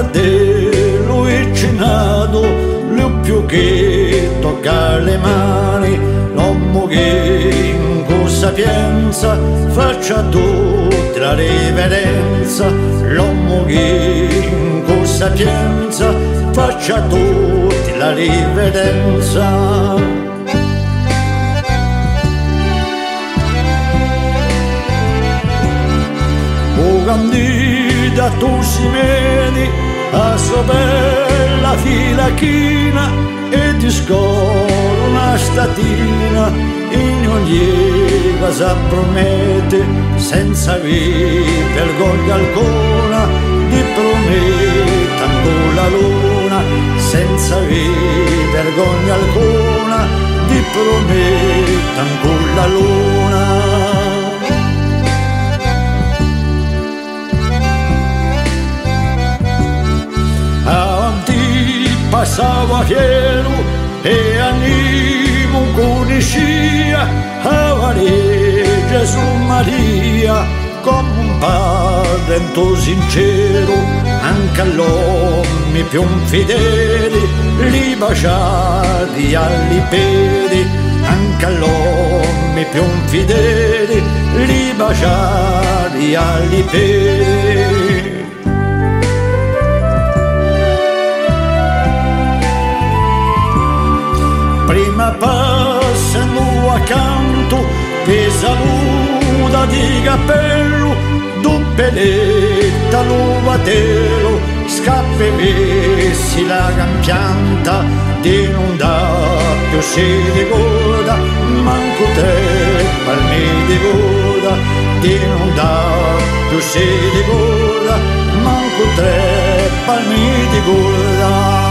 fratello vicinato, lui più che tocca le mani, l'uomo che con sapienza faccia tutta la riverenza, l'uomo che con sapienza faccia tutta la riverenza. Candida tu si meni a sopra la fila china e ti scorre una statina in ogni cosa promette senza vergogna alcuna di promette ancora la luna senza vergogna alcuna di promette ancora la luna. Passava fiero e animo conoscia a Maria Gesù Maria come un padre sincero, anche all'uomo più fedeli li baciati agli piedi, anche all'uomo più fedeli li baciati agli piedi. Prima passano accanto, vi saluta di cappello, doppeletta l'uvatelo, scappa e messi la campianta, di non dà più si di coda, manco 3 palmi di coda, di non dà più si di coda, manco 3 palmi di coda.